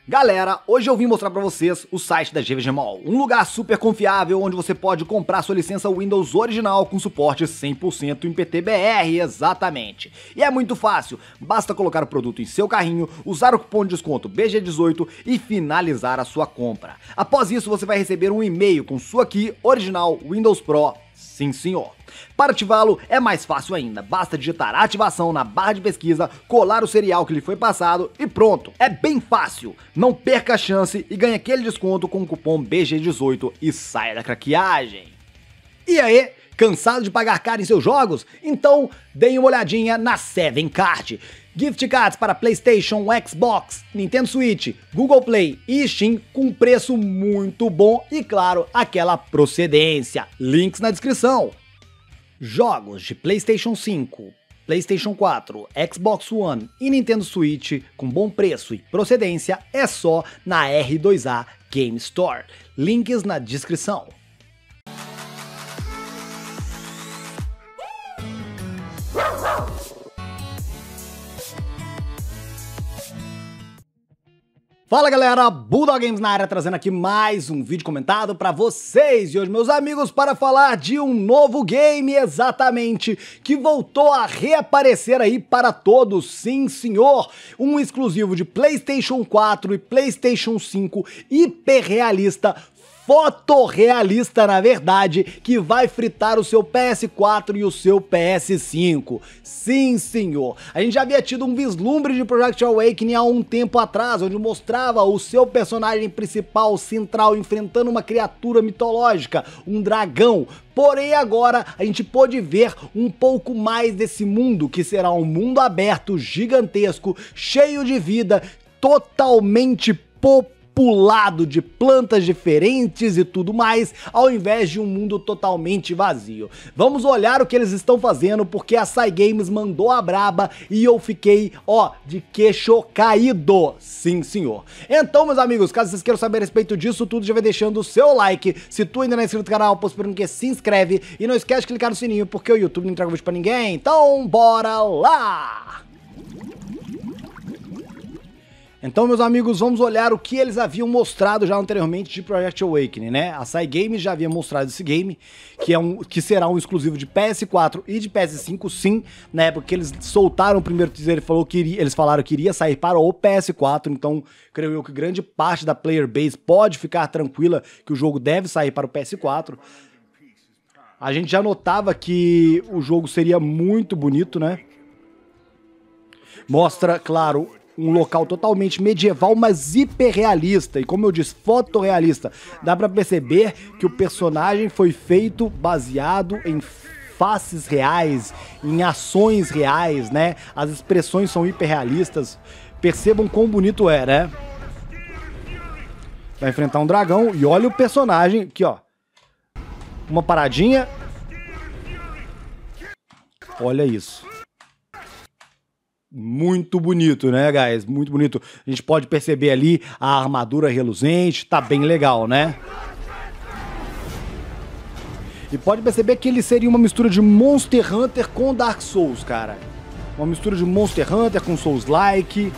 Galera, hoje eu vim mostrar pra vocês o site da GVG Mall, um lugar super confiável onde você pode comprar sua licença Windows original com suporte 100% em PTBR, exatamente. E é muito fácil, basta colocar o produto em seu carrinho, usar o cupom de desconto BG18 e finalizar a sua compra. Após isso você vai receber um e-mail com sua key original Windows Pro, sim senhor. Para ativá-lo é mais fácil ainda, basta digitar ativação na barra de pesquisa, colar o serial que lhe foi passado e pronto. É bem fácil, não perca a chance e ganhe aquele desconto com o cupom BG18 e saia da craqueagem. E aí, cansado de pagar caro em seus jogos? Então deem uma olhadinha na 7card. Gift cards para PlayStation, Xbox, Nintendo Switch, Google Play e Steam com preço muito bom e claro, aquela procedência. Links na descrição. Jogos de PlayStation 5, PlayStation 4, Xbox One e Nintendo Switch com bom preço e procedência é só na R2A Game Store. Links na descrição. Fala galera, Bulldog Games na área, trazendo aqui mais um vídeo comentado pra vocês. E hoje, meus amigos, para falar de um novo game, exatamente, que voltou a reaparecer aí para todos, sim senhor. Um exclusivo de PlayStation 4 e PlayStation 5, hiperrealista, fotorrealista na verdade, que vai fritar o seu PS4 e o seu PS5. Sim, senhor. A gente já havia tido um vislumbre de Project Awakening há um tempo atrás, onde mostrava o seu personagem principal, central, enfrentando uma criatura mitológica, um dragão. Porém agora a gente pôde ver um pouco mais desse mundo, que será um mundo aberto, gigantesco, cheio de vida, totalmente populado de plantas diferentes e tudo mais, ao invés de um mundo totalmente vazio. Vamos olhar o que eles estão fazendo, porque a Cygames mandou a braba e eu fiquei, ó, de queixo caído. Sim, senhor. Então, meus amigos, caso vocês queiram saber a respeito disso tudo, já vai deixando o seu like. Se tu ainda não é inscrito no canal, posso esperando que se inscreve e não esquece de clicar no sininho, porque o YouTube não entrega vídeo pra ninguém. Então, bora lá! Então, meus amigos, vamos olhar o que eles haviam mostrado já anteriormente de Project Awakening, né? A Cygames já havia mostrado esse game, que será um exclusivo de PS4 e de PS5, sim, na época que eles soltaram o primeiro teaser, eles falaram que iria sair para o PS4, então creio eu que grande parte da player base pode ficar tranquila que o jogo deve sair para o PS4. A gente já notava que o jogo seria muito bonito, né? Mostra, claro, um local totalmente medieval, mas hiperrealista, e como eu disse, fotorrealista. Dá pra perceber que o personagem foi feito baseado em faces reais, em ações reais, né? As expressões são hiperrealistas. Percebam quão bonito é, né? Vai enfrentar um dragão, e olha o personagem, aqui ó. Uma paradinha. Olha isso. Muito bonito, né, guys? Muito bonito. A gente pode perceber ali a armadura reluzente, tá bem legal, né? E pode perceber que ele seria uma mistura de Monster Hunter com Dark Souls, cara. Uma mistura de Monster Hunter com Souls-like.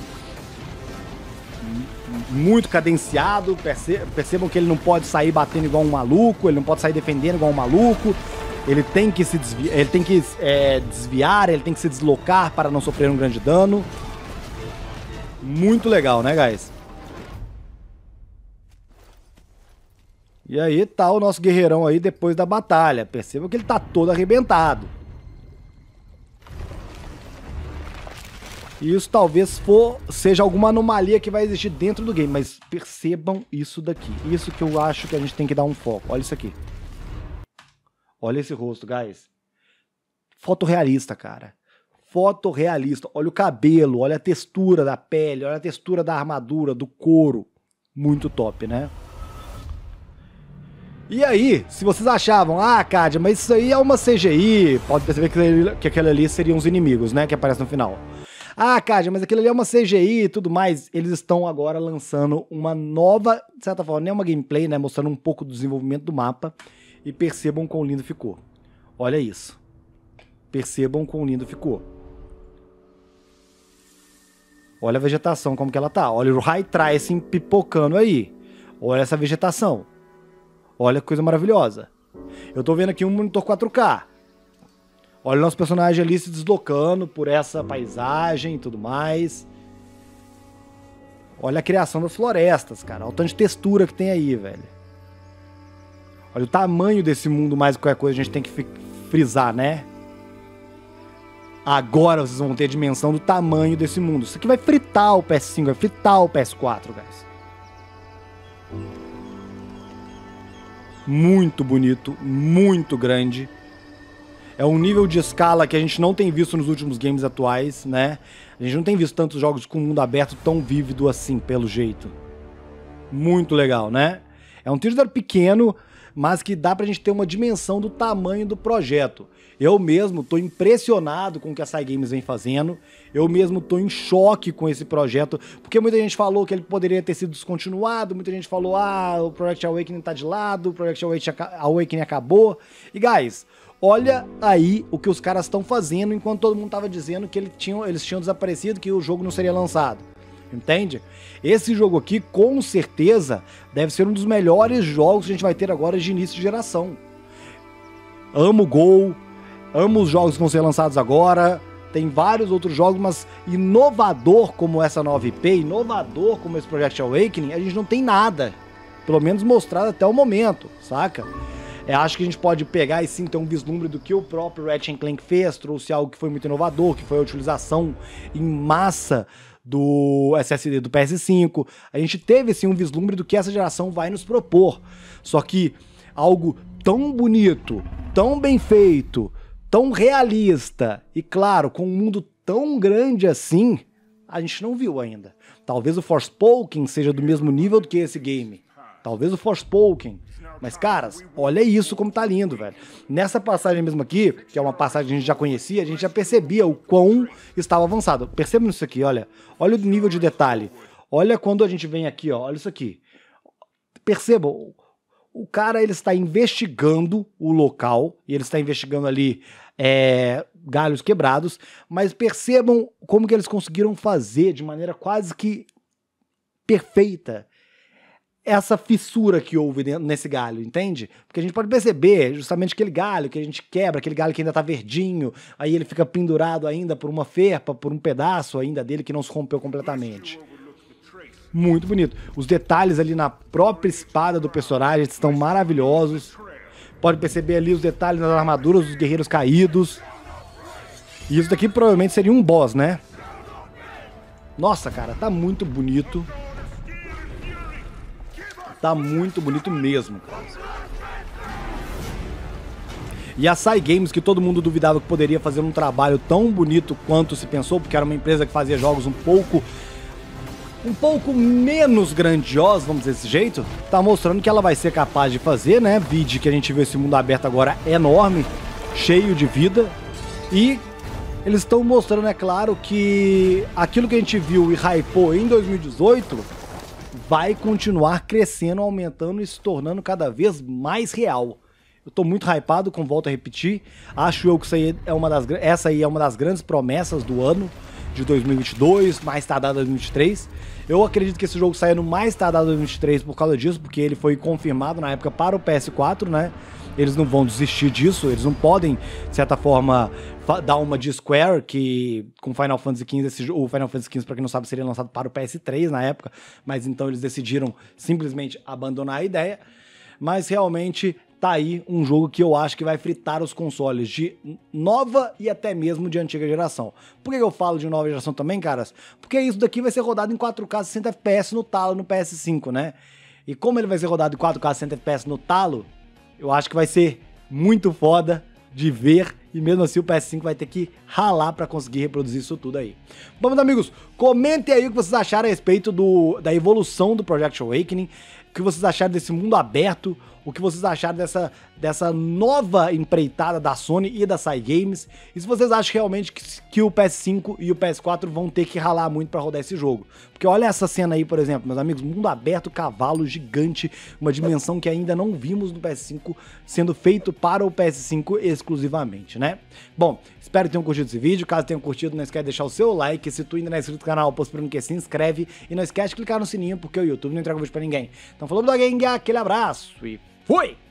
Muito cadenciado. Percebam que ele não pode sair batendo igual um maluco, ele não pode sair defendendo igual um maluco. Ele tem que se desviar, ele tem que se deslocar para não sofrer um grande dano. Muito legal, né, guys? E aí tá o nosso guerreirão aí depois da batalha. Perceba que ele tá todo arrebentado. E isso talvez seja alguma anomalia que vai existir dentro do game, mas percebam isso daqui. Isso que eu acho que a gente tem que dar um foco. Olha isso aqui. Olha esse rosto, guys. Fotorrealista, cara. Fotorrealista. Olha o cabelo, olha a textura da pele, olha a textura da armadura, do couro. Muito top, né? E aí, se vocês achavam, ah, Kadia, mas isso aí é uma CGI, pode perceber que aquele ali seriam os inimigos, né, que aparecem no final. Ah, Kadia, mas aquilo ali é uma CGI e tudo mais. Eles estão agora lançando uma nova, de certa forma, nem uma gameplay, né, mostrando um pouco do desenvolvimento do mapa. E percebam quão lindo ficou. Olha isso. Percebam quão lindo ficou. Olha a vegetação, como que ela tá. Olha o Ray Tracing pipocando aí. Olha essa vegetação. Olha que coisa maravilhosa. Eu tô vendo aqui um monitor 4K. Olha o nosso personagem ali se deslocando por essa paisagem e tudo mais. Olha a criação das florestas, cara. Olha o tanto de textura que tem aí, velho. Olha o tamanho desse mundo, mais que qualquer coisa a gente tem que frisar, né? Agora vocês vão ter a dimensão do tamanho desse mundo. Isso aqui vai fritar o PS5, vai fritar o PS4, guys. Muito bonito, muito grande. É um nível de escala que a gente não tem visto nos últimos games atuais, né? A gente não tem visto tantos jogos com mundo aberto tão vívido assim, pelo jeito. Muito legal, né? É um teaser pequeno, mas que dá pra gente ter uma dimensão do tamanho do projeto. Eu mesmo tô impressionado com o que a Cygames vem fazendo, eu mesmo tô em choque com esse projeto, porque muita gente falou que ele poderia ter sido descontinuado, muita gente falou, o Project Awakening tá de lado, o Project Awakening acabou. E guys, olha aí o que os caras estão fazendo enquanto todo mundo tava dizendo que eles tinham desaparecido, que o jogo não seria lançado. Entende? Esse jogo aqui, com certeza, deve ser um dos melhores jogos que a gente vai ter agora de início de geração. Amo o Gol, amo os jogos que vão ser lançados agora, tem vários outros jogos, mas inovador como essa nova IP, inovador como esse Project Awakening, a gente não tem nada, pelo menos mostrado até o momento, saca? Acho que a gente pode pegar e sim ter um vislumbre do que o próprio Ratchet & Clank fez, trouxe algo que foi muito inovador, que foi a utilização em massa do SSD do PS5. A gente teve sim um vislumbre do que essa geração vai nos propor. Só que algo tão bonito, tão bem feito, tão realista e, claro, com um mundo tão grande assim, a gente não viu ainda. Talvez o Forspoken seja do mesmo nível do que esse game. Talvez o Forspoken. Mas, caras, olha isso como tá lindo, velho. Nessa passagem mesmo aqui, que é uma passagem que a gente já conhecia, a gente já percebia o quão estava avançado. Percebam isso aqui, olha. Olha o nível de detalhe. Olha quando a gente vem aqui, ó. Olha isso aqui. Percebam, o cara, ele está investigando o local, e ele está investigando ali galhos quebrados, mas percebam como que eles conseguiram fazer de maneira quase que perfeita essa fissura que houve nesse galho, entende? Porque a gente pode perceber justamente aquele galho que a gente quebra, aquele galho que ainda tá verdinho, aí ele fica pendurado ainda por uma ferpa, por um pedaço ainda dele que não se rompeu completamente. Muito bonito. Os detalhes ali na própria espada do personagem estão maravilhosos. Pode perceber ali os detalhes nas armaduras dos guerreiros caídos. E isso daqui provavelmente seria um boss, né? Nossa, cara, tá muito bonito. Tá muito bonito mesmo, cara. E a Cygames, que todo mundo duvidava que poderia fazer um trabalho tão bonito quanto se pensou, porque era uma empresa que fazia jogos um pouco menos grandiosos, vamos dizer desse jeito, tá mostrando que ela vai ser capaz de fazer, né? Vídeo que a gente vê esse mundo aberto agora enorme, cheio de vida, e eles estão mostrando, é claro, que aquilo que a gente viu e hypou em 2018 vai continuar crescendo, aumentando e se tornando cada vez mais real. Eu tô muito hypado, como volto a repetir. Acho eu que essa aí é uma das grandes promessas do ano de 2022, mais tardado 2023. Eu acredito que esse jogo saia no mais tardado 2023 por causa disso, porque ele foi confirmado na época para o PS4, né? Eles não vão desistir disso, eles não podem, de certa forma, dar uma de Square, que com Final Fantasy XV, o Final Fantasy XV, pra quem não sabe, seria lançado para o PS3 na época, mas então eles decidiram simplesmente abandonar a ideia. Mas realmente tá aí um jogo que eu acho que vai fritar os consoles de nova e até mesmo de antiga geração. Por que eu falo de nova geração também, caras? Porque isso daqui vai ser rodado em 4K 60 FPS no talo no PS5, né? E como ele vai ser rodado em 4K 60 FPS no talo, eu acho que vai ser muito foda de ver, e mesmo assim o PS5 vai ter que ralar pra conseguir reproduzir isso tudo aí. Bom, meus amigos, comentem aí o que vocês acharam a respeito da evolução do Project Awakening. que vocês acharam desse mundo aberto, o que vocês acharam dessa nova empreitada da Sony e da Cygames, e se vocês acham realmente que o PS5 e o PS4 vão ter que ralar muito pra rodar esse jogo. Porque olha essa cena aí, por exemplo, meus amigos, mundo aberto, cavalo gigante, uma dimensão que ainda não vimos no PS5 sendo feito para o PS5 exclusivamente, né? Bom, espero que tenham curtido esse vídeo. Caso tenham curtido, não esquece de deixar o seu like. Se tu ainda não é inscrito no canal, posto pra que se inscreve. E não esquece de clicar no sininho, porque o YouTube não entrega vídeo pra ninguém. Então falou, Bloguinha, aquele abraço e fui!